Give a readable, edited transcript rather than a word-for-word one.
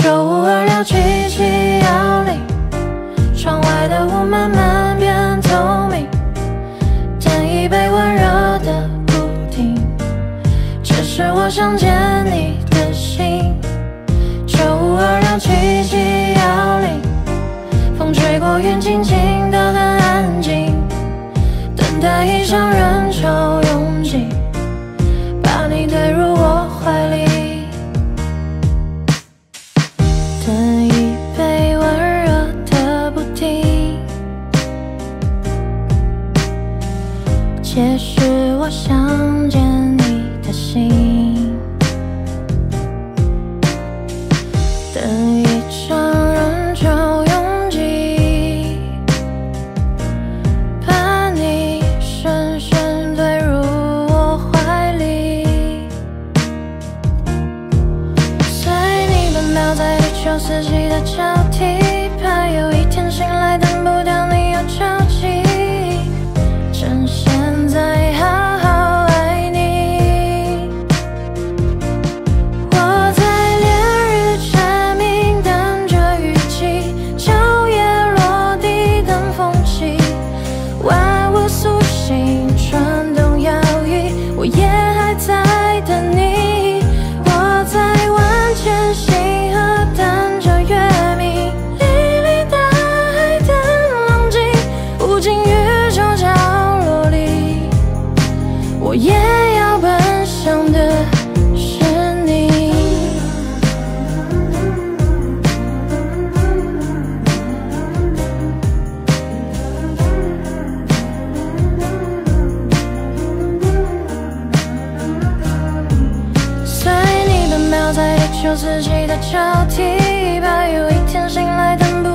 952聊7710，窗外的雾慢慢变透明，点一杯温热的不停，这是我想见你的心。952聊7710，风吹过云，静静的很安静，等待一场人潮拥挤，把你推入我怀里。等一杯温热的不停，解释我想见你的心。等一场人潮拥挤，把你深深推入我怀里，随你奔跑在地球四季的交替，怕有一天醒来等不到你有着急，趁现在好好爱你。我在烈日蝉鸣等着雨季，秋叶落地等风起，万物苏醒，春冬摇曳，我也还在等你。我在万千星河等着月明，沥沥大海等浪迹，无尽宇宙角落里，我也要奔向的是你。随你奔跑在地球四季的交替，怕有一天醒来等不